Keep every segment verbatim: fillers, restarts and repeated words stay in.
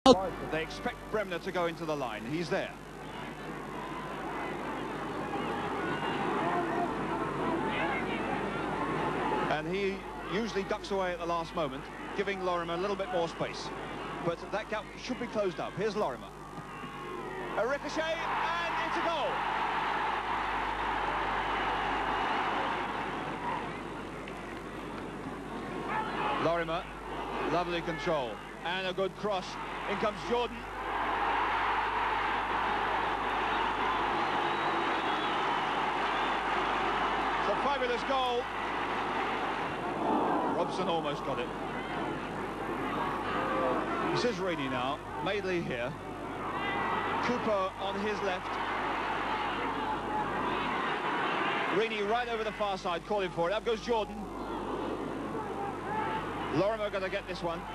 They expect Bremner to go into the line. He's there. And he usually ducks away at the last moment, giving Lorimer a little bit more space. But that gap should be closed up. Here's Lorimer. A ricochet, and it's a goal. Lorimer, lovely control, and a good cross. In comes Jordan. It's a fabulous goal. Robson almost got it. This is Rainey now. Madeley here. Cooper on his left. Rainey right over the far side, calling for it. Up goes Jordan. Lorimer going to get this one.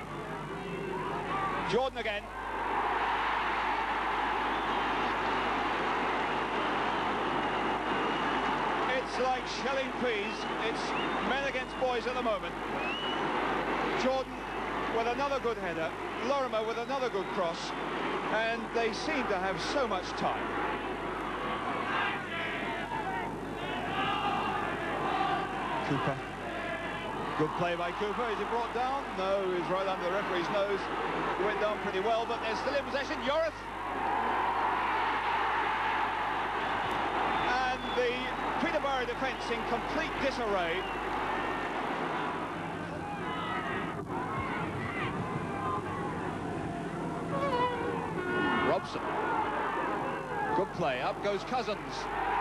Jordan again. It's like shelling peas. It's men against boys at the moment. Jordan with another good header. Lorimer with another good cross. And they seem to have so much time. Cooper. Good play by Cooper. Is he brought down? No, he's right under the referee's nose. He went down pretty well, but they're still in possession. Yorath. And the Peterborough defence in complete disarray. Robson. Good play. Up goes Cousins.